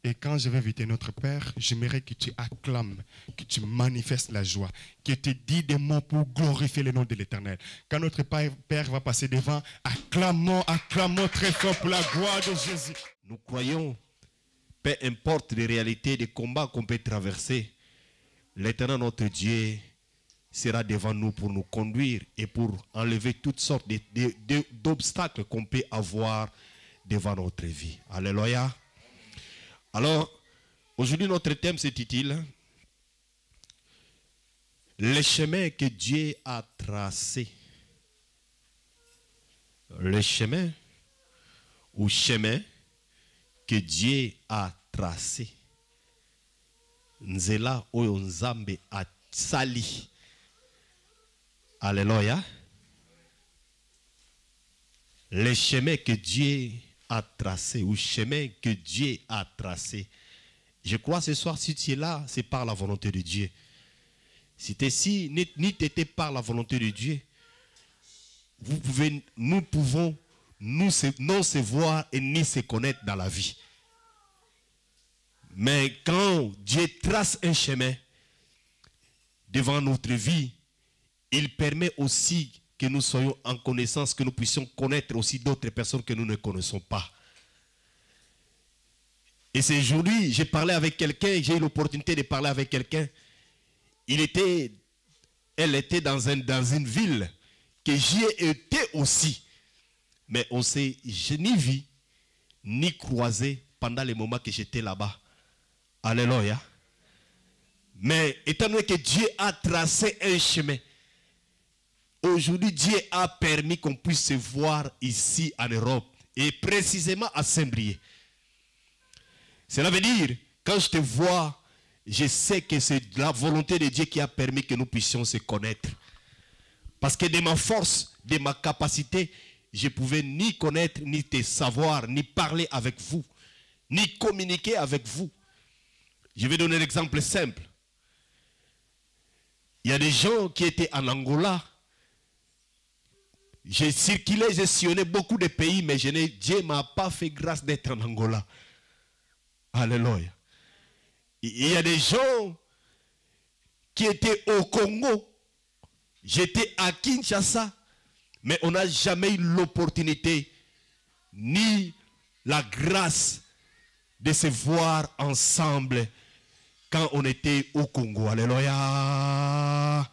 Et quand je vais inviter notre Père, j'aimerais que tu acclames, que tu manifestes la joie, que tu dis des mots pour glorifier le nom de l'Éternel. Quand notre Père va passer devant, acclamons, acclamons très fort pour la gloire de Jésus. Nous croyons, peu importe les réalités, les combats qu'on peut traverser, l'Éternel notre Dieu sera devant nous pour nous conduire et pour enlever toutes sortes d'obstacles qu'on peut avoir devant notre vie. Alléluia. Alors, aujourd'hui, notre thème s'intitule « Le chemin que Dieu a tracé ». Le chemin ou chemin que Dieu a tracé. Nzela oyo nzambe a sali. Alléluia. Le chemin que Dieu a tracé, ou chemin que Dieu a tracé. Je crois ce soir, si tu es là, c'est par la volonté de Dieu. Si tu es ici, ni tu étais par la volonté de Dieu, nous pouvons non se voir et ni se connaître dans la vie. Mais quand Dieu trace un chemin devant notre vie, il permet aussi que nous soyons en connaissance, que nous puissions connaître aussi d'autres personnes que nous ne connaissons pas. Et c'est aujourd'hui, j'ai parlé avec quelqu'un, j'ai eu l'opportunité de parler avec quelqu'un. Elle était dans une ville que j'y ai été aussi. Mais on s'est ni vu, ni croisé pendant les moments que j'étais là-bas. Alléluia. Mais étant donné que Dieu a tracé un chemin, aujourd'hui, Dieu a permis qu'on puisse se voir ici en Europe et précisément à Saint-Brieuc. Cela veut dire, quand je te vois, je sais que c'est la volonté de Dieu qui a permis que nous puissions se connaître. Parce que de ma force, de ma capacité, je ne pouvais ni connaître, ni te savoir, ni parler avec vous, ni communiquer avec vous. Je vais donner un exemple simple. Il y a des gens qui étaient en Angola. J'ai circulé, j'ai sillonné beaucoup de pays, mais Dieu ne m'a pas fait grâce d'être en Angola. Alléluia. Il y a des gens qui étaient au Congo. J'étais à Kinshasa, mais on n'a jamais eu l'opportunité ni la grâce de se voir ensemble quand on était au Congo. Alléluia.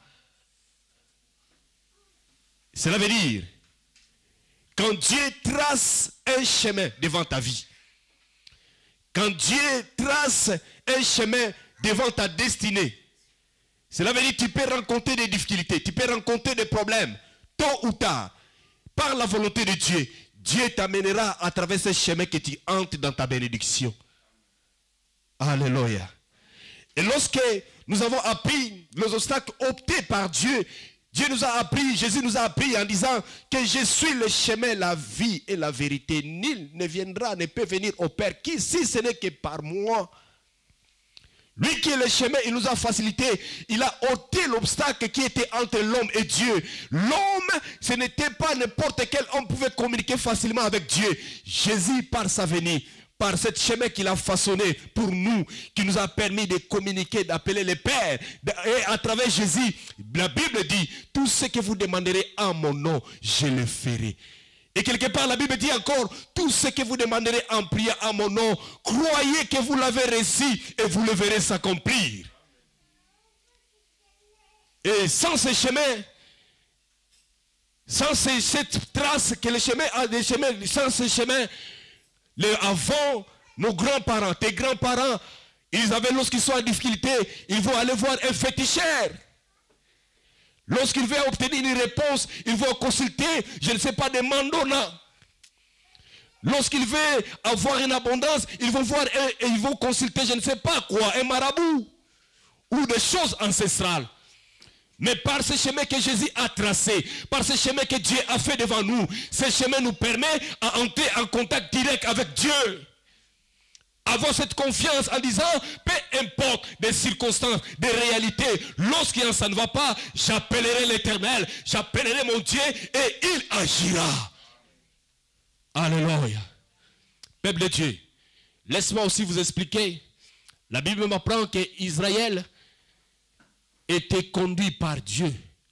Cela veut dire, quand Dieu trace un chemin devant ta vie, quand Dieu trace un chemin devant ta destinée, cela veut dire que tu peux rencontrer des difficultés, tu peux rencontrer des problèmes, tôt ou tard. Par la volonté de Dieu, Dieu t'amènera à travers ce chemin que tu entres dans ta bénédiction. Alléluia. Et lorsque nous avons appris les obstacles optés par Dieu, Dieu nous a appris, Jésus nous a appris en disant que je suis le chemin, la vie et la vérité. Nul ne viendra, ne peut venir au Père qui, si ce n'est que par moi. Lui qui est le chemin, il nous a facilité. Il a ôté l'obstacle qui était entre l'homme et Dieu. L'homme, ce n'était pas n'importe quel homme pouvait communiquer facilement avec Dieu. Jésus, par sa venue, par ce chemin qu'il a façonné pour nous, qui nous a permis de communiquer, d'appeler le Père. Et à travers Jésus, la Bible dit, tout ce que vous demanderez en mon nom, je le ferai. Et quelque part, la Bible dit encore, tout ce que vous demanderez en priant en mon nom, croyez que vous l'avez reçu et vous le verrez s'accomplir. Et sans ce chemin, sans cette trace que le chemin a des chemins, sans ce chemin, avant, nos grands-parents, tes grands-parents, ils avaient, lorsqu'ils sont en difficulté, ils vont aller voir un féticheur. Lorsqu'ils veulent obtenir une réponse, ils vont consulter, je ne sais pas, des mandona. Lorsqu'ils veulent avoir une abondance, ils vont voir et ils vont consulter, je ne sais pas quoi, un marabout. Ou des choses ancestrales. Mais par ce chemin que Jésus a tracé, par ce chemin que Dieu a fait devant nous, ce chemin nous permet d'entrer en contact direct avec Dieu. Avoir cette confiance en disant, peu importe des circonstances, des réalités, lorsqu'il ça ne va pas, j'appellerai l'Éternel, j'appellerai mon Dieu et il agira. Alléluia. Peuple de Dieu, Laisse-moi aussi vous expliquer. La Bible m'apprend qu'Israël était conduit par Dieu.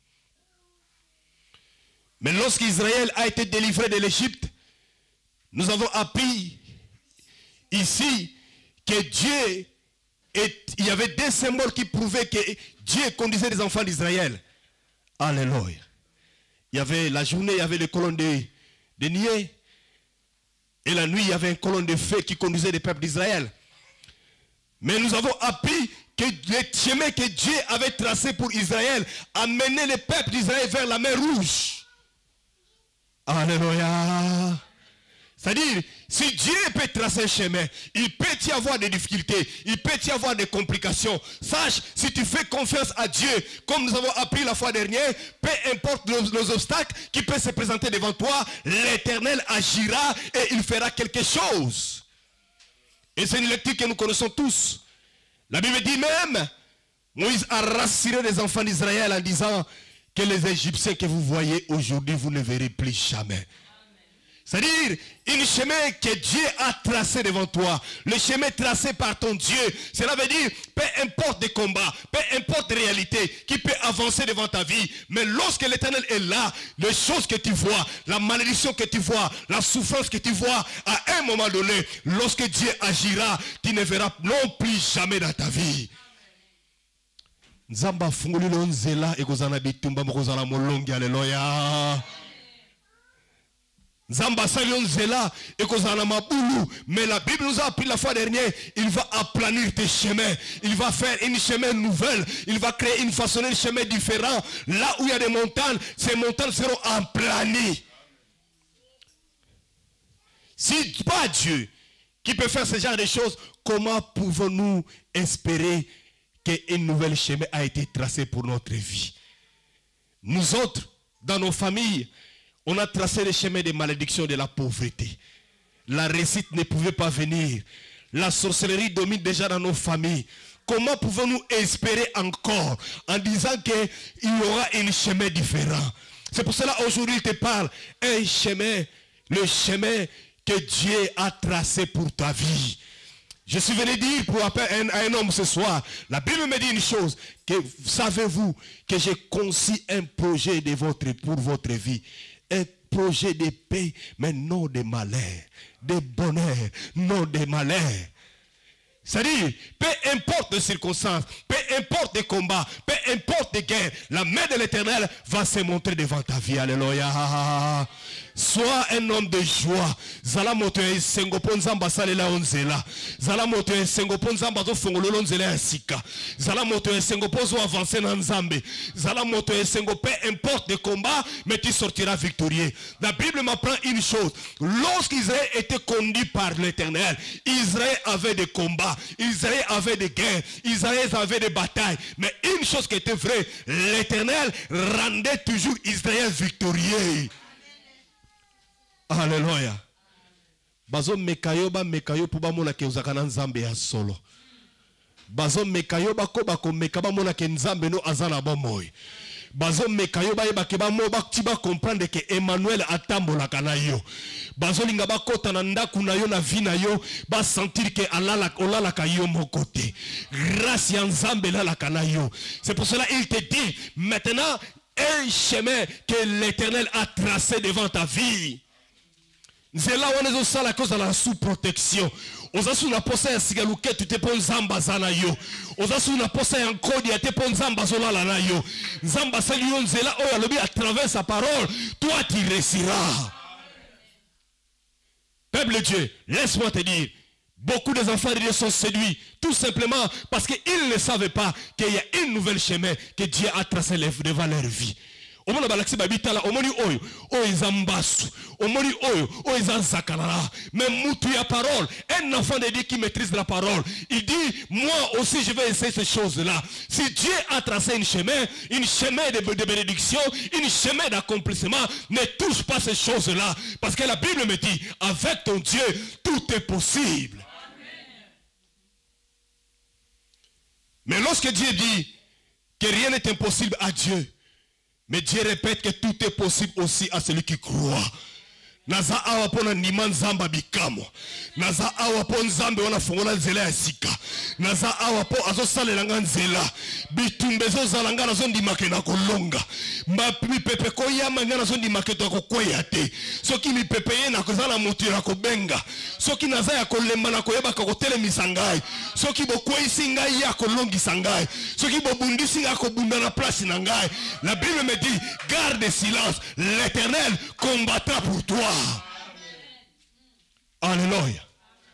Mais lorsqu'Israël a été délivré de l'Égypte, nous avons appris ici que Dieu, il y avait des symboles qui prouvaient que Dieu conduisait les enfants d'Israël. Alléluia. Il y avait la journée, il y avait les colonnes de nuée. Et la nuit, il y avait une colonne de feu qui conduisait les peuples d'Israël. Mais nous avons appris que le chemin que Dieu avait tracé pour Israël a mené les peuples d'Israël vers la mer Rouge. Alléluia. C'est-à-dire, si Dieu peut tracer un chemin, il peut y avoir des difficultés, il peut y avoir des complications. Sache, si tu fais confiance à Dieu, comme nous avons appris la fois dernière, peu importe les obstacles qui peuvent se présenter devant toi, l'Éternel agira et il fera quelque chose. Et c'est une lecture que nous connaissons tous. La Bible dit même, Moïse a rassuré les enfants d'Israël en disant que les Égyptiens que vous voyez aujourd'hui, vous ne verrez plus jamais. C'est-à-dire, un chemin que Dieu a tracé devant toi, le chemin tracé par ton Dieu, cela veut dire, peu importe des combats, peu importe des réalités qui peut avancer devant ta vie, mais lorsque l'Éternel est là, les choses que tu vois, la malédiction que tu vois, la souffrance que tu vois, à un moment donné, lorsque Dieu agira, tu ne verras non plus jamais dans ta vie. Nzamba fungulilo nzela ekozana bitumba mokozala molongi, alléluia. Nzamba salion zela ekozala maboulou, mais la Bible nous a appris la fois dernière, il va aplanir tes chemins, il va faire une chemin nouvelle, il va créer une façon, un chemin différent. Là où il y a des montagnes, ces montagnes seront aplanies. Si pas Dieu qui peut faire ce genre de choses, comment pouvons-nous espérer qu'un nouvel chemin a été tracé pour notre vie? Nous autres, dans nos familles, on a tracé le chemin des malédictions, de la pauvreté. La réussite ne pouvait pas venir. La sorcellerie domine déjà dans nos familles. Comment pouvons-nous espérer encore en disant qu'il y aura un chemin différent? C'est pour cela aujourd'hui il te parle. Un chemin, le chemin que Dieu a tracé pour ta vie. Je suis venu dire pour appeler un homme ce soir. La Bible me dit une chose. Que savez-vous que j'ai conçu un projet pour votre vie? Un projet de paix, mais non de malheur. De bonheur, non de malheur. C'est-à-dire, peu importe les circonstances, peu importe les combats, peu importe les guerres, la main de l'Éternel va se montrer devant ta vie. Alléluia. Sois un homme de joie. Zala moto esengo ponzamba salela onzela. Zala moto esengo ponzamba zo fongolo onzela ya sika. Zala moto esengo pozo avancer dans Nzambe. Zala moto esengo, peu importe les combats, mais tu sortiras victorieux. La Bible m'apprend une chose. Lorsqu'Israël était conduit par l'Éternel, Israël avait des combats, Israël avait des guerres, Israël avait des batailles. Mais une chose qui était vraie, l'Éternel rendait toujours Israël victorieux. Alléluia. Bazo mekayo ba mekayo pour ba mona ke uzakana nzambe ya solo. Bazo mekayo ba ko ba ko mekaba mona ke nzambe no azana bomoy. Bazo mekayo ba yeba ke ba mo ba tiba comprendre que Emmanuel atambola kana yo. Bazo linga ba kota na ndaku na yo na vie na yo ba sentir que Allah olala ka yo mon côté. Grâce ya nzambe la kana yo. C'est pour cela il te dit maintenant un chemin que l'Éternel a tracé devant ta vie. C'est là où on est à cause de la sous-protection. Ozasu na posa ya sigaluke tu te pon zamba zana yo. Ozasu na posa ya nkodi ya te pon zamba zola la na yo. Zamba sali yo nzela oya lobi à travers sa parole, toi tu réussiras. Peuple de Dieu, laisse-moi te dire, beaucoup des enfants de Dieu sont séduits, tout simplement parce qu'ils ne savaient pas qu'il y a une nouvelle chemin que Dieu a tracé devant leur vie. Omona balaksi babitala omoni oyo ezambasu omoni oyo ezanzakalala mais mutu ya parole, un enfant de Dieu qui maîtrise la parole, il dit moi aussi je vais essayer ces choses là. Si Dieu a tracé un chemin de bénédiction, un chemin d'accomplissement, ne touche pas ces choses là, parce que la Bible me dit avec ton Dieu tout est possible. Mais lorsque Dieu dit que rien n'est impossible à Dieu, mais Dieu répète que tout est possible aussi à celui qui croit. Naza awa pona ndima nzamba bikamo. Naza awa po nzambe wana fongola nzela ya sika. Naza awa po azo salela nga nzela. Bitumbezo zalanga nazo ndimake na kolonga. Mi pepe koyama nga nazo ndimake to kokwea te. Soki mi pepe ye na kozala mutu ya kobenga. Soki naza ya kolemba na koyeba kotelemisa ngai. Soki bokwesi ngai ya kolongisa ngai. Soki bobundisi ngai kobunda na place na ngai. La Bible me dit, garde silence. L'Éternel combattra pour toi. Alléluia.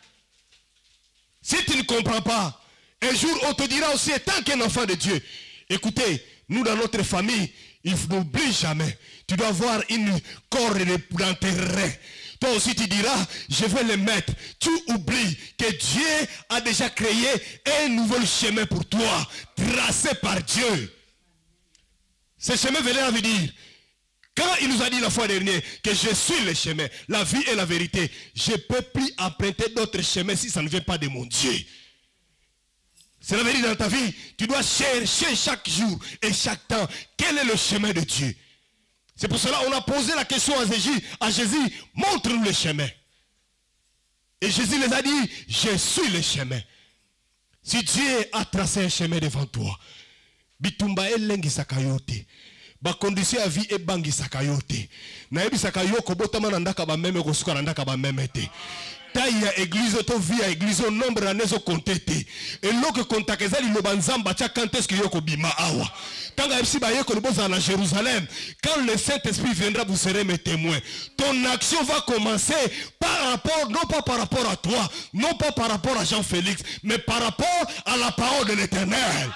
Si tu ne comprends pas, un jour on te dira aussi, tant qu'un enfant de Dieu, écoutez, nous dans notre famille, il n'oublie jamais. Tu dois avoir une corde dans tes reins. Toi aussi tu diras, je vais le mettre. Tu oublies que Dieu a déjà créé un nouveau chemin pour toi, tracé par Dieu. Ce chemin veut dire, quand il nous a dit la fois dernière que je suis le chemin, la vie et la vérité, je ne peux plus emprunter d'autres chemins si ça ne vient pas de mon Dieu. C'est la vérité dans ta vie. Tu dois chercher chaque jour et chaque temps quel est le chemin de Dieu. C'est pour cela qu'on a posé la question à Jésus, montre-nous le chemin. Et Jésus les a dit, je suis le chemin. Si Dieu a tracé un chemin devant toi, bitumba elengi sakayote. Ba condition à vie et bangi sakayote. Na yebi sakayoko botama na ndaka ba meme ko suka na ndaka ba meme te. Taille ya église to vie à église au nombre d'années au compté. Et loke kontakeza li lobanzamba cha kanteske yoko bima awa. Tanga epsi ba yeko liboza na Jérusalem. Quand le Saint-Esprit viendra, vous serez mes témoins. Ton action va commencer par rapport, non pas par rapport à toi, non pas par rapport à Jean-Félix, mais par rapport à la parole de l'Éternel.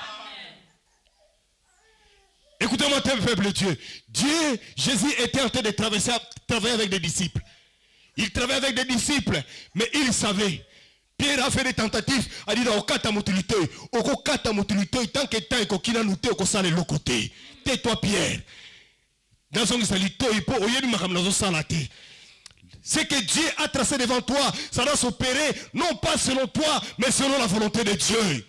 Écoutez-moi, peuple de Dieu. Dieu, Jésus était en train de travailler avec des disciples. Il travaillait avec des disciples, mais il savait. Pierre a fait des tentatives, a dit, Okata motilité, Okata motilité, tant que tant que kina nous te okosale le côté. Tais-toi, Pierre. Dans son salito, il peut oyer makam nazo salate. Ce que Dieu a tracé devant toi, ça doit s'opérer, non pas selon toi, mais selon la volonté de Dieu.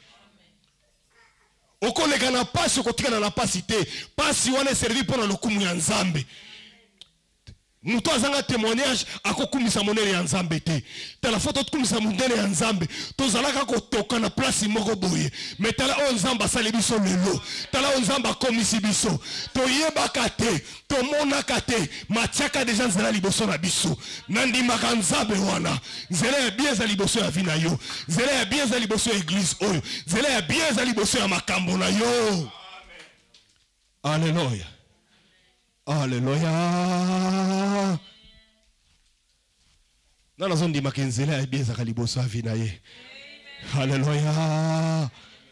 Oko lega na pasi kotika na pasité pasi wana servi pour na kumu ya nzambe muto azanga témoignage akokumisa monene ya nzambe te tala foto tukumisa monene ya nzambe tozalaka kotoka na place moko boye mais tala o nzamba sali biso lelo tala o nzamba komisi biso toyebaka te tomonaka te matiaka deja nzela liboso na biso nandimaka nzambe wana nzela ya bien za liboso ya vina yo nzela ya bien za liboso ya église oyo nzela ya bien za liboso ya makambo na yo. Alléluia. Alléluia. Dans zone makenzela ya bien za liboso ya vina ye. Alléluia.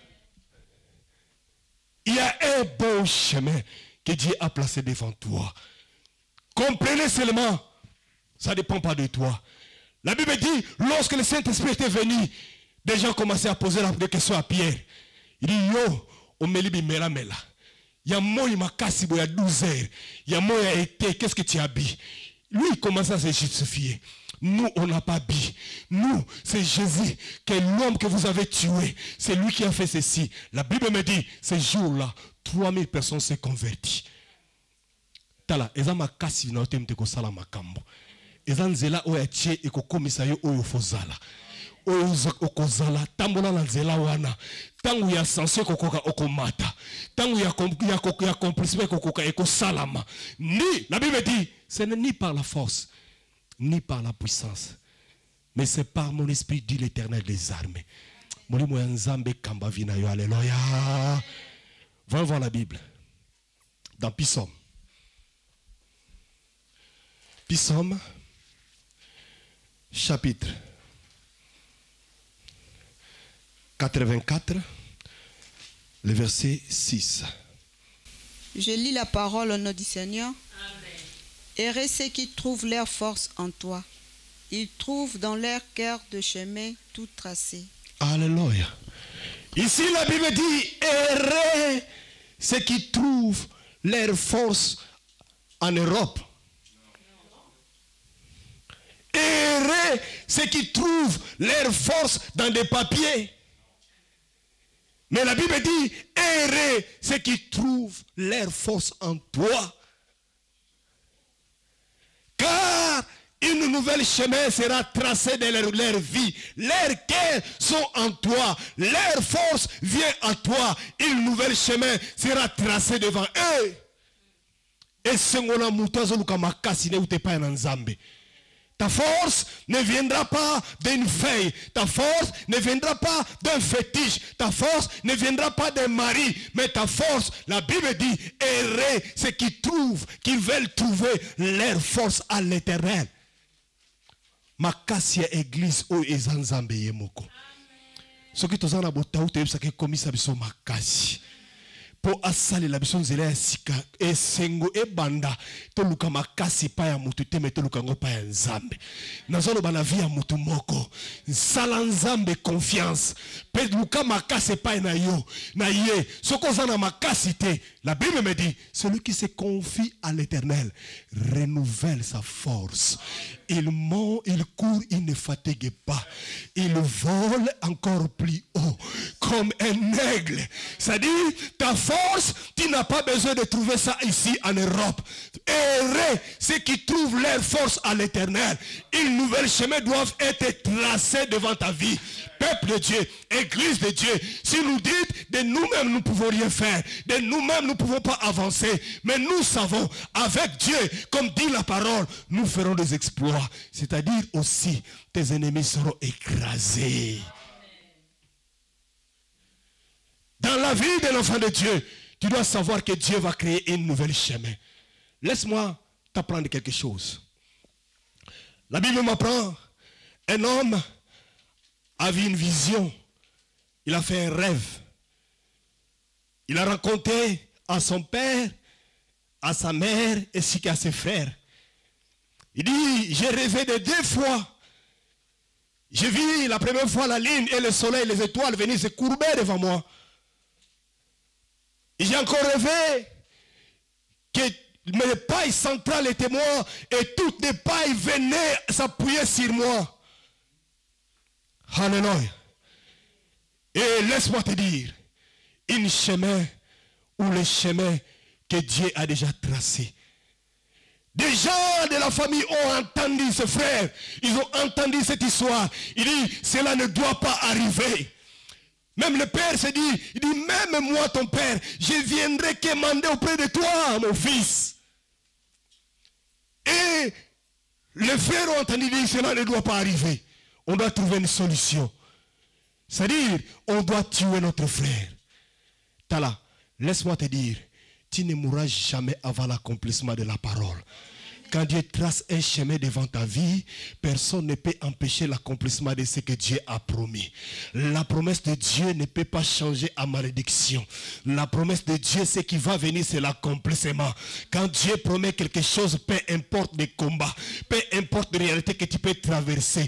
Il y a un bon chemin que Dieu a placé devant toi. Comprenez seulement, ça ne dépend pas de toi. La Bible dit, lorsque le Saint-Esprit était venu, des gens commençaient à poser des questions à Pierre. Il dit, yo, on me libi mela mela. Il y a moi, il m'a cassé, il y a 12 heures. Il y a moi, il a été, qu'est-ce que tu as dit? Lui, il commence à se justifier. Nous, on n'a pas dit. Nous, c'est Jésus, qui est l'homme que vous avez tué. C'est lui qui a fait ceci. La Bible me dit, ce jour-là, 3000 personnes s'est converties. Tala, eza makasi na otemte ko sala makambo. Eza nzela oya tie ekokomisa yo oyo fozala. Oyo okozala tambola na nzela wana. Tangu ya sanse kokoka okomata. Tangu ya accomplissement kokoka ekosalama. Ni, la Bible dit, ce n'est ni par la force, ni par la puissance, mais c'est par mon esprit, dit l'Éternel des armées. Molimo ya nzambe kamba vina yo, alléluia. Voyons voir la Bible. Dans Psaume. Psaume, chapitre 84, le verset 6. Je lis la parole au nom du Seigneur. Amen. Heureux ceux qui trouvent leur force en toi. Ils trouvent dans leur cœur de chemin tout tracé. Alléluia. Ici la Bible dit, heureux ceux qui trouvent leur force en Europe. Heureux ceux qui trouvent leur force dans des papiers. Mais la Bible dit, heureux ceux qui trouvent leur force en toi. Car ils Une nouvelle chemin sera tracé dans leur vie. Leurs cœurs sont en toi. Leur force vient à toi. Une nouvelle chemin sera tracé devant eux. Et ta force ne viendra pas d'une feuille. Ta force ne viendra pas d'un fétiche. Ta force ne viendra pas d'un mari. Mais ta force, la Bible dit, errer, c'est qu'ils veulent trouver leur force à l'éternel. Makasi église o ezanzambe yemoko. Soki tozana botau te yebisa ke komisa biso makasi. Po asali la biso nzela ya sika esengo ebanda toluka makasi pa ya mutu te me toluka ngo pa ya nzambe. Nazoloba na vie ya mutu moko. Sala nzambe confiance. Pe luka makasi pa na yo na ye. Soko zana makasi te. La Bible me dit, celui qui se confie à l'Éternel renouvelle sa force. Il monte, il court, il ne fatigue pas. Il vole encore plus haut, comme un aigle. C'est-à-dire, ta force, tu n'as pas besoin de trouver ça ici en Europe. Errez ceux qui trouvent leur force à l'Éternel. Une nouvelle chemin doivent être tracés devant ta vie. Peuple de Dieu, Église de Dieu, si nous dites de nous-mêmes nous ne pouvons rien faire, de nous-mêmes nous ne pouvons pas avancer, mais nous savons, avec Dieu, comme dit la parole, nous ferons des exploits. C'est-à-dire aussi, tes ennemis seront écrasés. Dans la vie de l'enfant de Dieu, tu dois savoir que Dieu va créer une nouvelle chemin. Laisse-moi t'apprendre quelque chose. La Bible m'apprend, un homme a vu une vision, il a fait un rêve. Il a raconté à son père, à sa mère ainsi qu'à ses frères. Il dit, j'ai rêvé de 2 fois. J'ai vu la première fois la lune et le soleil, les étoiles venir se courber devant moi. Et j'ai encore rêvé que mes pailles centrales étaient moi et toutes les pailles venaient s'appuyer sur moi. Alléluia. Et laisse-moi te dire, un chemin ou le chemin que Dieu a déjà tracé. Des gens de la famille ont entendu ce frère, ils ont entendu cette histoire. Il dit, cela ne doit pas arriver. Même le père se dit, il dit, même moi ton père, je viendrai quémander auprès de toi, mon fils. Et les frères ont entendu dire, cela ne doit pas arriver. On doit trouver une solution. C'est-à-dire, on doit tuer notre frère. Tala, laisse-moi te dire, tu ne mourras jamais avant l'accomplissement de la parole. Quand Dieu trace un chemin devant ta vie, personne ne peut empêcher l'accomplissement de ce que Dieu a promis. La promesse de Dieu ne peut pas changer en malédiction. La promesse de Dieu, ce qui va venir, c'est l'accomplissement. Quand Dieu promet quelque chose, peu importe les combats, peu importe les réalités que tu peux traverser.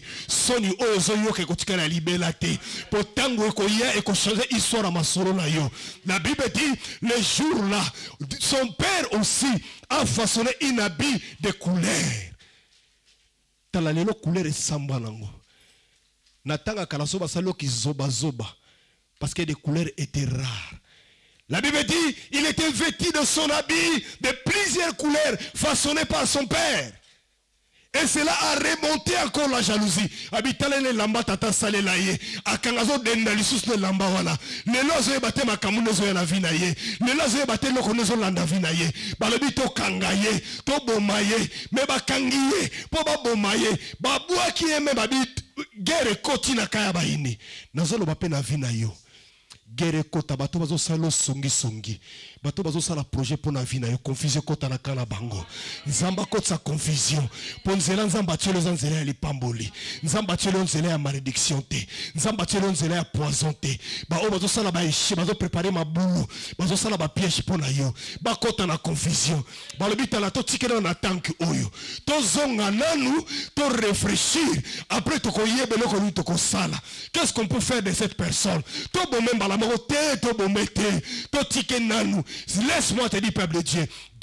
La Bible dit, le jour-là, son père aussi a façonné un habit de couleur. Talalelo couleur et samba nango. Natanga kalasoba salo ki zoba zoba. Parce que des couleurs étaient rares. La Bible dit, il était vêtu de son habit de plusieurs couleurs façonnées par son père. Et cela a remonté encore la jalousie. Abitalele lamba tata sale la ye. Akangazo dendalisus ne lamba wana. Le lozo bate makamunezo na vina ye. Le lozo bate lokonezo landa vina ye. Balobi to kangaye, to bomaye, me bakangiye, po ba bomaye. Babua ki eme babit gere koti na kaya baini. Nazolo bape na vina yo. Gere kota bato bazo salo songi songi. Bato bazo sala projet pour na vie na yo confusion kota na kana bango. Nzamba kota confusion. Ponzela nzamba tshelo nzela ya lipamboli. Nzamba tshelo nzela ya malédiction te. Nzamba tshelo nzela ya poison te. Ba o bazo sala ba eshi bazo préparer mabulu. Bazo sala ba piège pour na yo. Ba kota na confusion. Ba lobita na to tikena na tanki oyo. To zonga nanu, to réfléchir. Après to koyebe loko ni to ko sala. Qu'est-ce qu'on peut faire de cette personne? To bomemba la laisse-moi te dire, peuple de Dieu,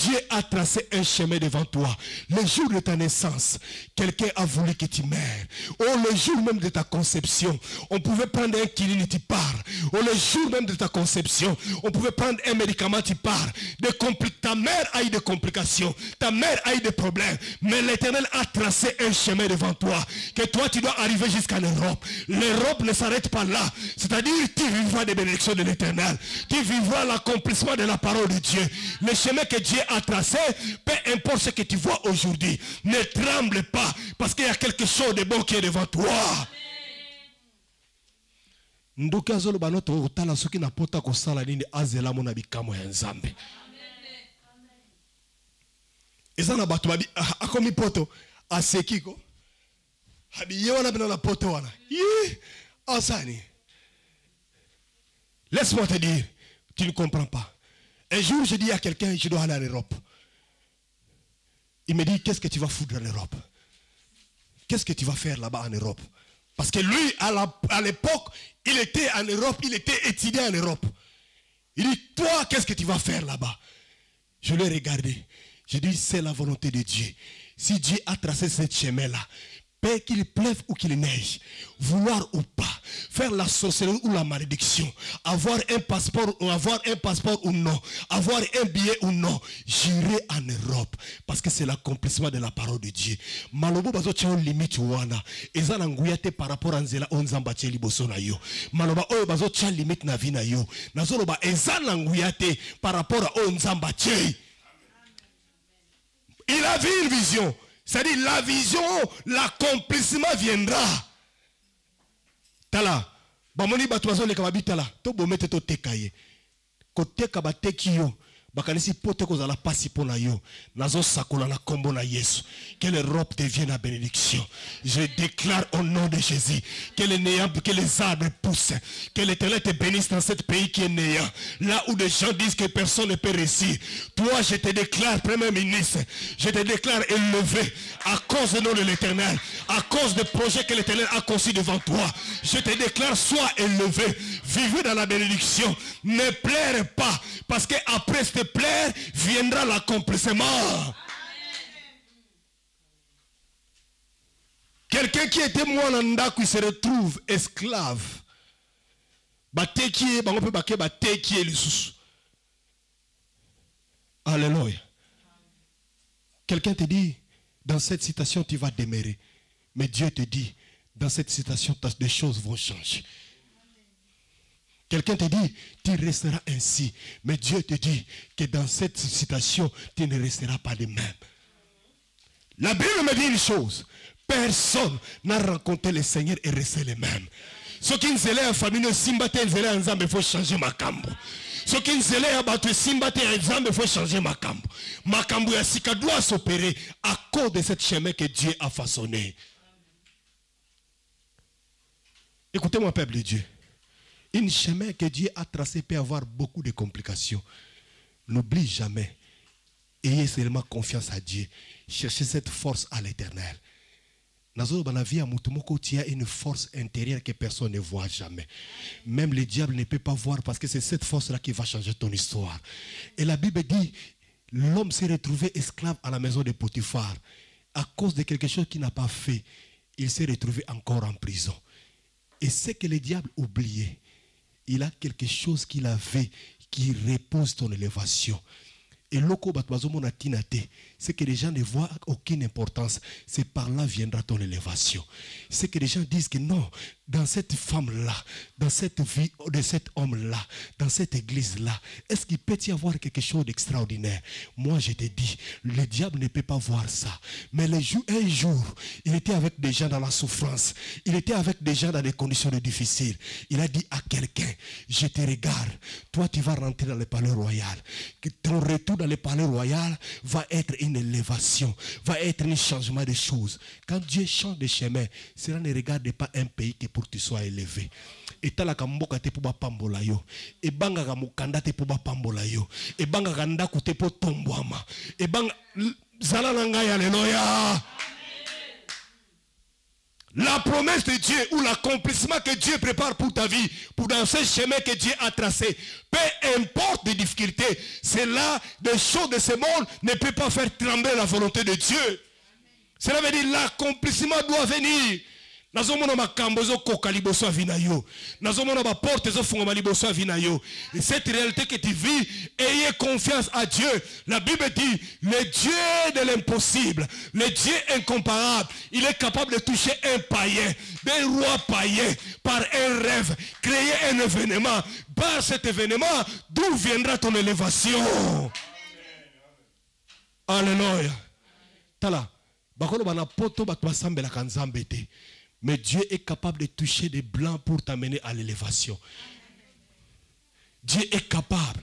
Dieu a tracé un chemin devant toi. Le jour de ta naissance, quelqu'un a voulu que tu meurs. Oh, le jour même de ta conception, on pouvait prendre un kilini, tu pars. Oh, le jour même de ta conception, on pouvait prendre un médicament, tu pars. Ta mère a eu des complications, ta mère a eu des problèmes, mais l'Éternel a tracé un chemin devant toi, que toi tu dois arriver jusqu'en Europe. L'Europe ne s'arrête pas là, c'est-à-dire tu vivras des bénédictions de l'Éternel, tu vivras l'accomplissement de la parole de Dieu. Le chemin que Dieu a tracé, peu importe ce que tu vois aujourd'hui, ne tremble pas, parce qu'il y a quelque chose de bon qui est devant toi. Ndoka zolo banoto otala soki na pota ko sala nini azela mona bikamo ya Nzambe. Ezana bato babi akomi poto asekiko. Habi yewana bina na poto wana. Yi asani. Laisse-moi te dire, tu ne comprends pas. Un jour je dis à quelqu'un, je dois aller en Europe. Il me dit, qu'est-ce que tu vas foutre en Europe? Qu'est-ce que tu vas faire là-bas en Europe? Parce que lui, à l'époque, il était en Europe, il était étudiant en Europe. Il dit, toi, qu'est-ce que tu vas faire là-bas? Je l'ai regardé. Je dis, c'est la volonté de Dieu. Si Dieu a tracé ce chemin-là, qu'il pleuve ou qu'il neige, vouloir ou pas, faire la sorcellerie ou la malédiction, avoir un passeport ou non, avoir un billet ou non, j'irai en Europe parce que c'est l'accomplissement de la parole de Dieu. Malobo bazo tia limite wana, eza na nguya te par rapport à nzela onzamba tia liboso na yo. Maloba oyo bazo tia limite na vie na yo. Nazoloba eza na nguya te par rapport à onzamba tia. Il a vu une vision. C'est-à-dire la vision, l'accomplissement viendra. Tala, bamoni batwazo le kababi tala, to bomete to tekaye. Ko teka ba tekio, bakanisi pote ko zala pasi pona yo. Nazo sakola na kombo na Yesu. Que l'Europe devienne la bénédiction. Je déclare au nom de Jésus que les arbres poussent, que l'Éternel te bénisse dans ce pays qui est néant. Là où des gens disent que personne ne peut réussir. Toi, je te déclare, Premier ministre, je te déclare élevé à cause du nom de l'Éternel, à cause des projets que l'Éternel a conçus devant toi. Je te déclare, sois élevé, vivez dans la bénédiction, ne pleure pas, parce qu'après te plaire, viendra l'accomplissement. Quelqu'un qui était moananda qui se retrouve esclave. Alléluia. Quelqu'un te dit, dans cette situation tu vas demeurer. Mais Dieu te dit, dans cette situation des choses vont changer. Quelqu'un te dit, tu resteras ainsi. Mais Dieu te dit que dans cette situation, tu ne resteras pas de même. La Bible me dit une chose. Personne n'a rencontré le Seigneur et resté le même. Ce qui nous élève en famille, il faut changer ma cambo. Ce qui nous élève il faut changer ma cambo. Ma cambo doit s'opérer à cause de ce chemin que Dieu a façonné. Écoutez-moi, peuple de Dieu. Un chemin que Dieu a tracé peut avoir beaucoup de complications. N'oublie jamais. Ayez seulement confiance à Dieu. Cherchez cette force à l'Éternel. Dans la vie, il y a une force intérieure que personne ne voit jamais. Même le diable ne peut pas voir parce que c'est cette force-là qui va changer ton histoire. Et la Bible dit, l'homme s'est retrouvé esclave à la maison de Potiphar. À cause de quelque chose qu'il n'a pas fait, il s'est retrouvé encore en prison. Et c'est que le diable oubliait. Il a quelque chose qu'il avait qui repose ton élévation. Et loko batwazomo na tinate, c'est que les gens ne voient aucune importance. C'est par là viendra ton élévation. C'est que les gens disent que non, dans cette femme-là, dans cette vie de cet homme-là, dans cette église-là, est-ce qu'il peut y avoir quelque chose d'extraordinaire? Moi, je te dis, le diable ne peut pas voir ça. Mais un jour, il était avec des gens dans la souffrance. Il était avec des gens dans des conditions difficiles. Il a dit à quelqu'un, je te regarde, toi tu vas rentrer dans le palais royal. Que ton retour dans le palais royal va être une élévation, va être un changement de choses. Quand Dieu change de chemin, cela ne regarde pas un pays qui pour que tu sois élevé. Et tala kamboka te pour pambola yo. Et banga kamukanda te pour pambola yo. Et banga kanda kute pour tombwama. Et banga zala nanga ya alléluia. La promesse de Dieu ou l'accomplissement que Dieu prépare pour ta vie, pour dans ce chemin que Dieu a tracé, peu importe les difficultés, c'est là, des choses de ce monde ne peut pas faire trembler la volonté de Dieu. Cela veut dire l'accomplissement doit venir. Nazomona makambo zo koka liboso avina yo. Nazomona ba porte zo funga liboso avina yo. Et cette réalité que tu vis, ayez confiance à Dieu. La Bible dit, le Dieu de l'impossible, le Dieu incomparable, il est capable de toucher un païen, des rois païens, par un rêve, créer un événement. Par cet événement, d'où viendra ton élévation? Alléluia. Tala. Bakolo bana poto batwasambela kanzambe te. Mais Dieu est capable de toucher des blancs pour t'amener à l'élévation. Dieu est capable.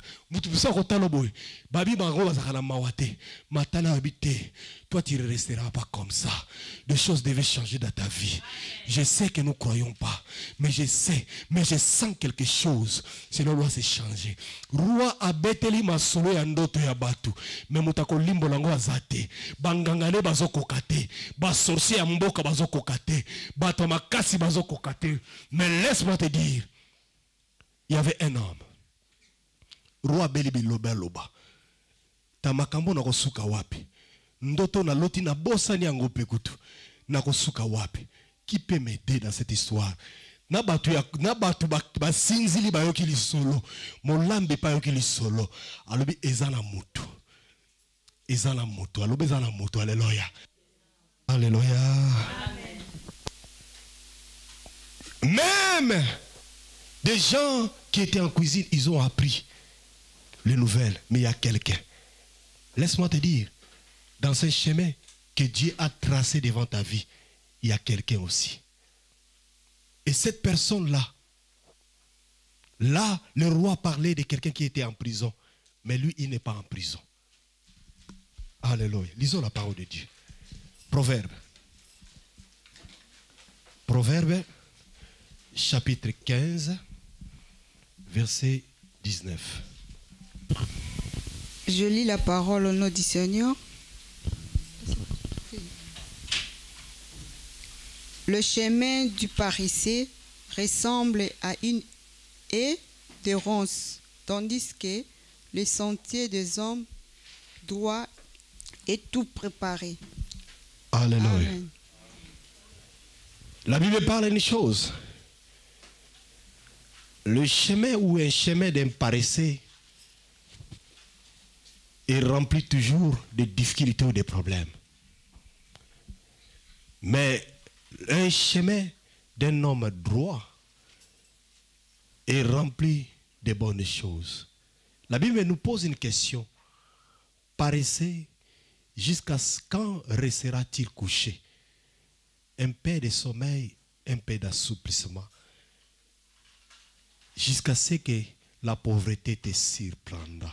Toi, tu ne resteras pas comme ça. Des choses devaient changer dans ta vie. Je sais que nous ne croyons pas. Mais je sais. Mais je sens quelque chose. Cela doit se changer. Roi abeteli masolo ya ndoto ya batu. Mais mutako limbo lango azate. Bangangane bazoko kate. Basorcier ya mboka bazoko kate. Bato makasi bazoko kate. Mais laisse-moi te dire. Il y avait un homme. Roi belibi loba loba. Tamakambo na kosuka wapi. Ndoto na loti na bossa ni yango pekutu. Na kosuka wapi. Qui peut m'aider dans cette histoire? Na batu ba sinzili ba yoki li solo. Molambe pa yoki li solo. Alobi ezana mutu. Ezana mutu. Alobi ezana mutu. Alléluia. Alléluia. Même des gens qui étaient en cuisine, ils ont appris les nouvelles, mais il y a quelqu'un. Laisse-moi te dire, dans ce chemin que Dieu a tracé devant ta vie, il y a quelqu'un aussi. Et cette personne-là, là, le roi parlait de quelqu'un qui était en prison, mais lui, il n'est pas en prison. Alléluia. Lisons la parole de Dieu. Proverbe. Proverbe, chapitre 15, verset 19. Je lis la parole au nom du Seigneur. Le chemin du paresseux ressemble à une haie de ronces, tandis que le sentier des hommes doit être tout préparé. Alléluia. Amen. La Bible parle d'une chose. Le chemin ou un chemin d'un paresseux est rempli toujours de difficultés ou de problèmes. Mais un chemin d'un homme droit est rempli de bonnes choses. La Bible nous pose une question. Paresseux, jusqu'à quand restera-t-il couché? Un peu de sommeil, un peu d'assouplissement. Jusqu'à ce que la pauvreté te surprendra.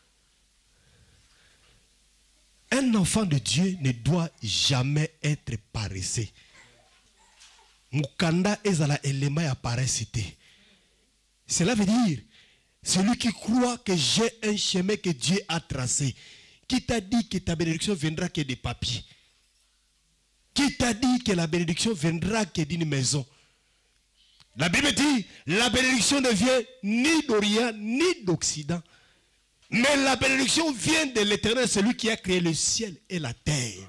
Un enfant de Dieu ne doit jamais être paresseux. Mukanda ezala elema ya paressité. Cela veut dire, celui qui croit que j'ai un chemin que Dieu a tracé, qui t'a dit que ta bénédiction viendra que des papiers, qui t'a dit que la bénédiction viendra que d'une maison. La Bible dit, la bénédiction ne vient ni d'Orient ni d'Occident. Mais la bénédiction vient de l'Éternel, celui qui a créé le ciel et la terre.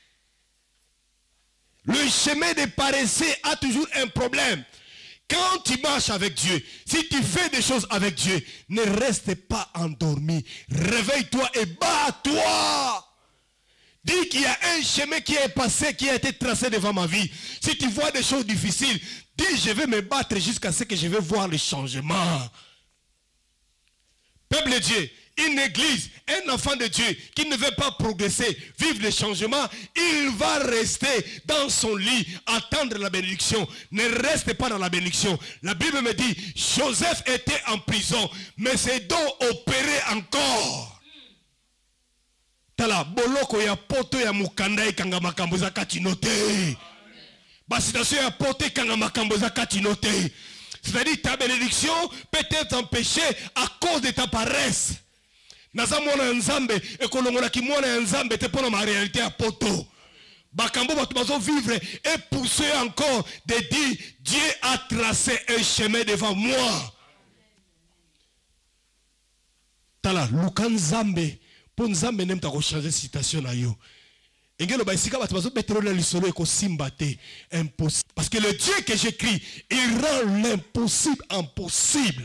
Le chemin des paresseux a toujours un problème. Quand tu marches avec Dieu, si tu fais des choses avec Dieu, ne reste pas endormi. Réveille-toi et bats-toi. Dis qu'il y a un chemin qui est passé, qui a été tracé devant ma vie. Si tu vois des choses difficiles, dis je vais me battre jusqu'à ce que je vais voir le changement. Peuple de Dieu, une église, un enfant de Dieu qui ne veut pas progresser, vivre le changement, il va rester dans son lit, attendre la bénédiction. Ne reste pas dans la bénédiction. La Bible me dit, Joseph était en prison, mais ses dons opéraient encore. Tala boloko ya poto ya mukanda ikanga makambo za katinote. Basitation ya poto ikanga makambo za katinote. C'est-à-dire ta bénédiction peut être empêchée à cause de ta paresse. Naza mwana nzambe ekolongola ki mwana nzambe te pona ma réalité ya poto. Bakambo batubazo vivre et pousser encore de dire Dieu a tracé un chemin devant moi. Tala lukan Nzambe po Nzambe nem ta ko changer situation na yo. Engelo ba isika batubazo betelo na lisolo eko simba te impossible parce que le Dieu que j'écris il rend l'impossible impossible.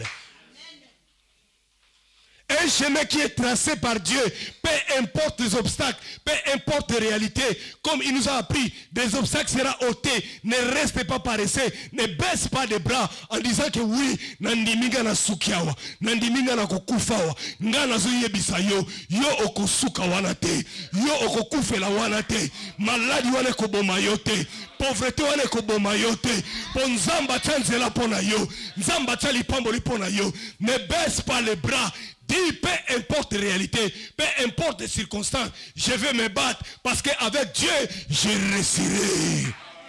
Un chemin qui est tracé par Dieu, peu importe les obstacles, peu importe les réalités, comme il nous a appris, des obstacles seront ôtés. Ne reste pas paresseux, ne baisse pas les bras en disant que oui, nandiminga na sukiawa, nandiminga na kokufawa, ngana zo yebisa yo, yo okosuka wana te, yo okokufela wana te, maladi wana koboma yo te, pauvreté wana koboma yo te, po nzamba chanzela pona yo, nzamba chali pamboli pona yo, ne baisse pas les bras. Dis, peu importe les réalités, peu importe les circonstances, je vais me battre parce qu'avec Dieu, je réussirai.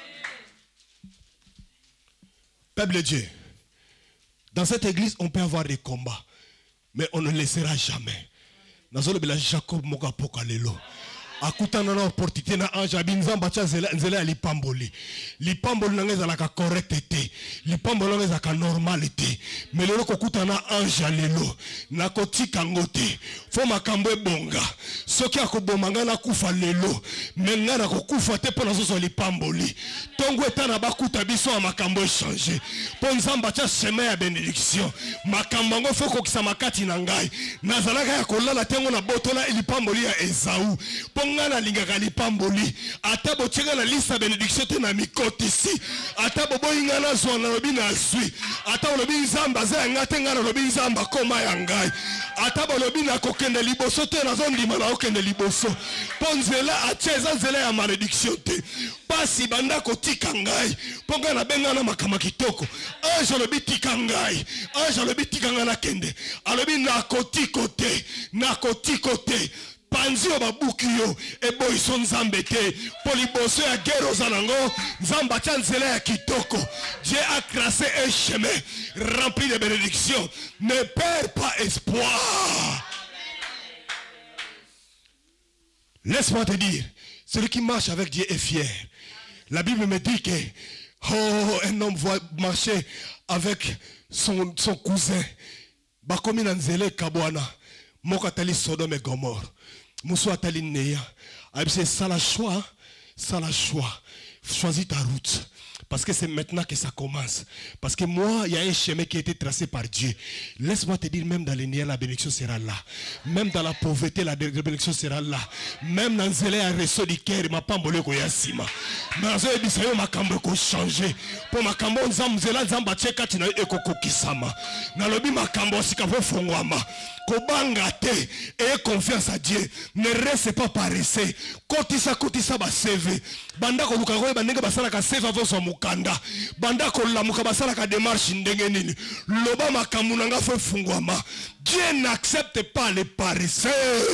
Peuple de Dieu, dans cette église, on peut avoir des combats, mais on ne laissera jamais. Dans le Jacob Mogapokalelo. Akutana na opportunité na ange abinzamba cha nzela lipamboli na ngeza la correcte lipamboli ngeza ka normalité mais lelo kokutana ange lelo na kotika ngote fo makambo ebonga soki akobomanga na kufa lelo menga na kokufa te pona zozo lipamboli tongo etana bakuta biso a makambo changer po nzamba cha chemin ya bénédiction makambo ngo fo kokisa makati na ngai nazalaka ya kolala tengo na botola lipamboli ya Esaú ngana lingaka lipamboli atabo chenga na lista bénédiction te na mikoti si atabo boyinga na zo na lobi na sui atabo lobi nzamba za ngate ngana lobi nzamba koma ya ngai atabo lobi na kokende liboso te na zo ndima na okende liboso ponzela acheza nzela ya malédiction te pasi banda kotika ngai ponga na benga na makama kitoko ange lobi tika ngai ange lobi tika ngana kende alobi na kotiko te panzi o babuki yo eboyi son Nzambe te poliboso ya guerre ozanango Nzamba chanzela ya kitoko. Dieu a tracé un chemin rempli de bénédictions. Ne perds pas espoir. Laisse-moi te dire, celui qui marche avec Dieu est fier. La Bible me dit que un homme voit marcher avec son cousin bakomi na nzele kabwana moko atali Sodome et Gomorre. Moussou atali neya. C'est ça la choix. Choisis ta route. Parce que c'est maintenant que ça commence. Parce que moi, il y a un chemin qui a été tracé par Dieu. Laisse-moi te dire, même dans les niais, la bénédiction sera là. Même dans la pauvreté, la bénédiction sera là. Même dans les à réseau du cœur, ma pambole ko yasima. Dans les bisayo ma kambo ko changer. Pour ma kambo nzamzela nzamba cheka tina ekoko kisama. Na lobi ma kambo sikafo fongwama. Kobanga te et confiance à Dieu. Ne reste pas paresseux. Kotisa ba CV. Banda ko lukago banenge basala ka CV avant son mukanda. Banda ko lamuka basala ka démarche ndenge nini. Loba makambu nanga fo fungwama. Dieu n'accepte pas les paresseux.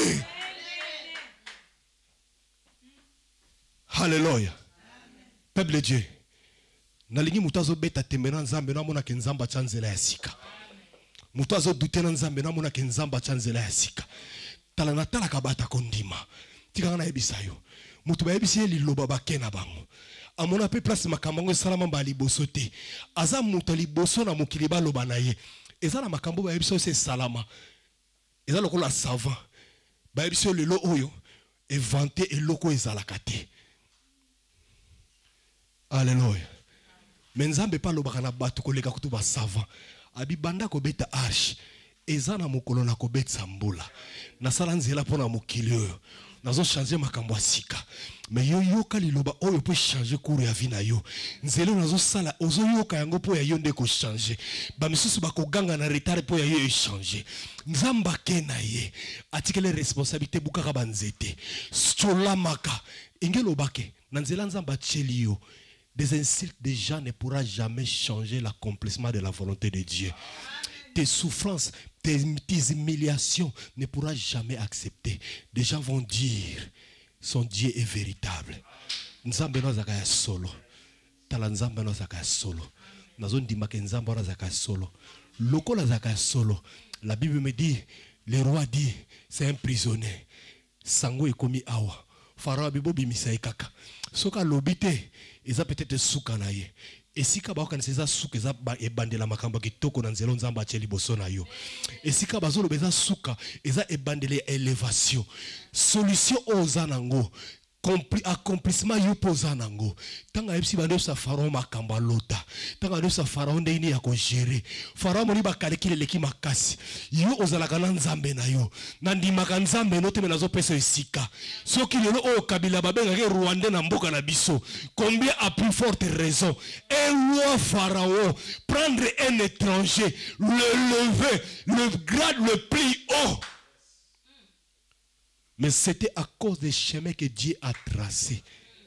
Alléluia. Peuple de Dieu. Nalingi mutazo beta temena nzambe na mona ke nzamba chanzela ya sika. Mutazo dute na nzambe na mona ke nzamba chanzela ya sika. Tala na tala kabata kondima. Tika na ebisa yo. Mutu ba ebisi liloba bakena bango. Amona pe place makambo salama ba liboso te. Aza mutu liboso na mokili ba loba na ye. Eza na makambo ba ebiso se salama. Eza lokola savant. Ba ebiso lelo oyo inventé eloko ezalaka te. Alléluia. Menzambe pa lobaka na batu koleka kutu ba savant. Abibanda ko beta arche. Eza na mokolo na ko beta mbula. Na sala nzela pona mokili oyo. Nazo changer makambo sika. Mais yo yoka liloba oyo peut changer cours ya vie na yo. Nzelo nazo sala ozo yoka yango po ya yo nde ko changer. Ba misusu bako ganga na retard po ya yo changer. Nzamba kena ye. Atikele responsabilité bukaka banzete. Stola maka. Ingelo bake. Nanzela nzamba tcheli yo. Des insultes des gens ne pourra jamais changer l'accomplissement de la volonté de Dieu. Tes souffrances, tes humiliations ne pourra jamais accepter. Des gens vont dire, son Dieu est véritable. Nzambe no zakaya solo. Tala nzambe no zakaya solo. Nazon dimake nzambe no zakaya solo. Loko la zakaya solo. La Bible me dit, le roi dit, c'est un prisonnier. Sango est commis awa. Pharaon abibo bimisa kaka. Soka lobite, eza peut-être souka na ye. Et si ka ba kanisa souka eza ebandela makamba kitoko na nzelo nzamba acheli boso na yo. Et si ka bazolo beza souka eza ebandele élévation. Solution oza nango. Accomplissement yupoza nango. Tanga epsi bando sa Pharaon makamba lota. Tanga ndo sa Pharaon ndeni ya ko gérer. Pharaon moni ba kalekile leki makasi. Yo ozalaka na nzambe na yo. Na ndimaka nzambe no teme nazo pesa esika. Soki lelo o kabila babenga ke Rwanda na mboka na biso. Combien à plus forte raison un roi Pharaon prendre un étranger, le lever, le grade le plus haut. Mais c'était à cause des chemins que Dieu a tracés.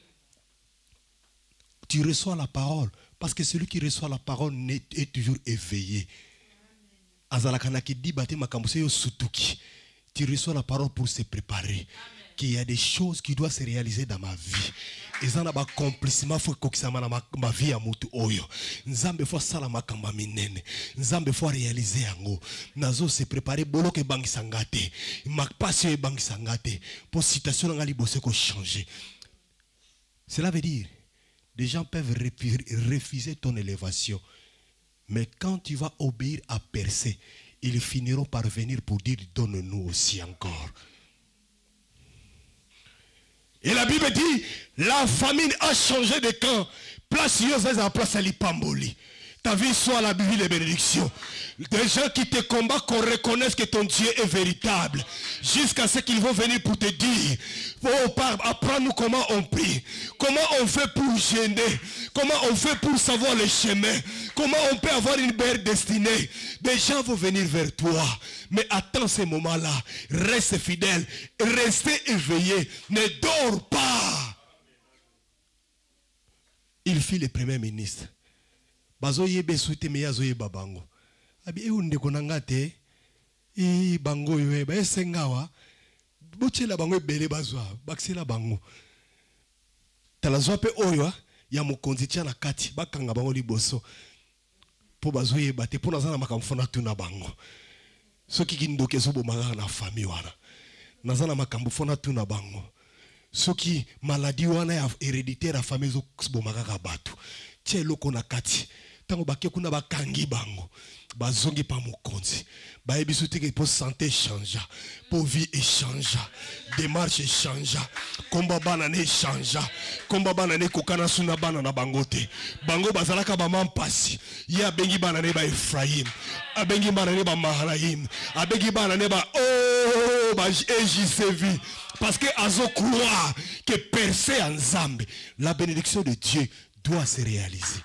Tu reçois la parole. Parce que celui qui reçoit la parole est toujours éveillé. Tu reçois la parole pour se préparer. Qu'il y a des choses qui doivent se réaliser dans ma vie. Et ça n'a pas accomplissement faut que ça ma vie à mutu oyo. Nzambe faut sala makamba minene. Nzambe faut réaliser ango. Nazo se préparer bolo ke bangi sangate. Mak passion e bangi sangate. Pour citation ngali bosse ko changer. Cela veut dire des gens peuvent refuser ton élévation. Mais quand tu vas obéir à Percé, ils finiront par venir pour dire donne-nous aussi encore. Et la Bible dit, la famine a changé de camp. Place Yosa, place à l'Ipamboli. Ta vie soit la Bible de bénédiction. Des gens qui te combattent, qu'on reconnaisse que ton Dieu est véritable. Jusqu'à ce qu'ils vont venir pour te dire, oh, apprends-nous comment on prie. Comment on fait pour gêner. Comment on fait pour savoir le chemin. Comment on peut avoir une belle destinée. Des gens vont venir vers toi. Mais attends ces moments-là. Reste fidèle. Restez éveillé. Ne dors pas. Il fit le premier ministre. Bazo yebe souite me yazo yeba bango. Abi e unde konanga te. E bango yo ba esengawa. Bochela bango ebele bazwa. Baksela bango. Talazwa pe oyo ya mokonzi tia na kati bakanga bango liboso. Po bazo yeba te po nazana makamfona tuna bango. Soki kindoke zo bomanga na famille wana. Nazana makambo fona tuna bango. Soki maladie wana ya héréditaire a famille zo bomanga ka batu. Tie loko na kati. Tango baké kuna bakangi bango. Bazongi pa mokonzi. Ba ebisu teke pour santé changea. Pour vie échangea. Démarche échangea. Komba bana ne changea. Komba bana ne kokana suna bana na bangote. Bango bazalaka ba mampasi. Ya bengi bana ne ba Ephraim. Abengi bana ne ba Maharaim. Abengi bana ne ba oh ba EJCV. Parce que azo croire que Percé en Zambie, la bénédiction de Dieu doit se réaliser.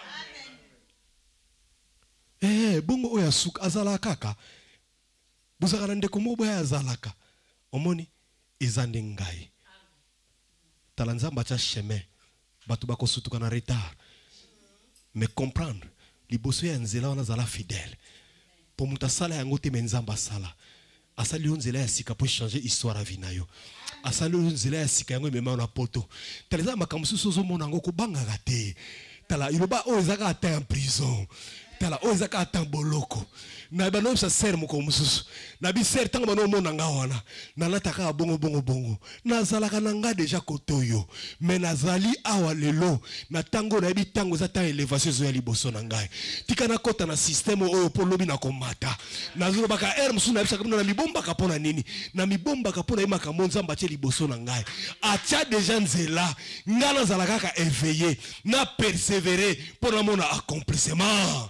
Eh, bongo oya suka azala kaka. Buzaka nde ko mobo ya azalaka. Omoni ezande ngai. Talanzamba cha chemin. Batu bako sutuka na retard. Mais comprendre, liboso ya nzela wana zala fidèle. Pour mutasala yango te menzamba sala. Asali onzela ya sika po changer histoire vinayo. Asali onzela ya sika yango mema na poto. Taleza makamsu sozo monango ko banga gate. Tala iloba o ezaka ata en prison. Tala o ezaka ata boloko. Na bano sa ser moko mususu. Na bi ser tanga bano monanga wana. Na nataka bongo bongo bongo. Na zalaka nanga déjà kotoyo. Mais nazali awa lelo. Na tango na bi tango za ta élévation zo ya liboso na ngai. Tika na kota na système oyo po lobi na komata. Na zolo baka musu na bisa na mibomba kapona nini. Na mibomba kapona imaka monzamba tie liboso na ngai. Acha déjà nzela. Ngana zalaka ka éveillé. Na persévérer pour na mona accomplissement.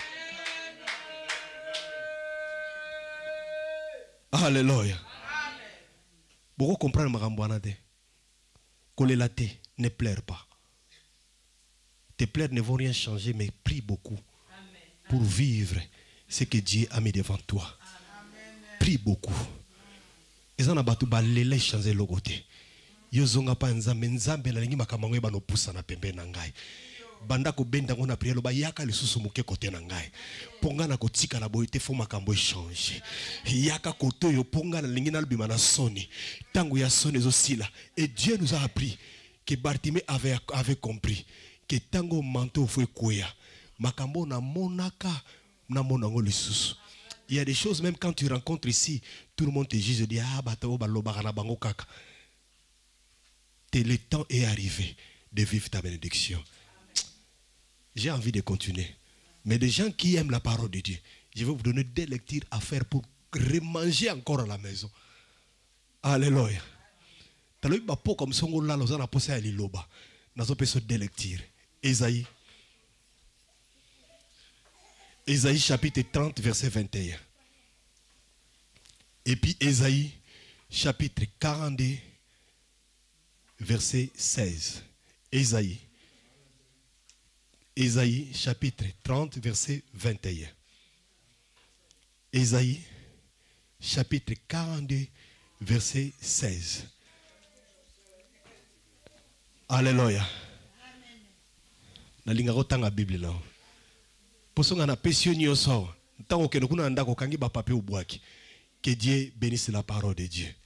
Alléluia. Beaucoup comprendre Maramboanade. Kolelate, ne pleure pas. Tes pleurs ne vont rien changer, mais prie beaucoup pour vivre ce que Dieu a mis devant toi. Prie beaucoup. Et ça n'a pas tout balé changer le côté. Yozonga pa nzambe nzambe la lingi makamango ba no pusa na pembe na ngai. Banda ko benda ngona prière ba yaka lisusu muke kote na ngai. Ponga na kotika na boite fo makambo échange. Yaka koto yo ponga na lingi na lubima na soni. Tango ya soni ezosila. Et Dieu nous a appris que Bartimée avait compris que tango manteau faut koya. Makambo na monaka na monango lisusu. Il y a des choses même quand tu rencontres ici, tout le monde te juge et dit ah bato ba lobaka na bango kaka. le temps est arrivé de vivre ta bénédiction. J'ai envie de continuer. Mais des gens qui aiment la parole de Dieu, je vais vous donner des lectures à faire pour remanger encore à la maison. Alléluia. Talo ba po comme songo la loza na posa ya liloba. Nazo peso des lectures. Ésaïe chapitre 30 verset 21. Et puis Ésaïe chapitre 42 verset 16. Ésaïe chapitre 30 verset 21. Ésaïe chapitre 42 verset 16. Alléluia. Nalinga kotanga Bible là. Posonga na pesio nyoso. Ntango ke nokuna ndako kangi ba papier ubwaki. Que Dieu bénisse la parole de Dieu.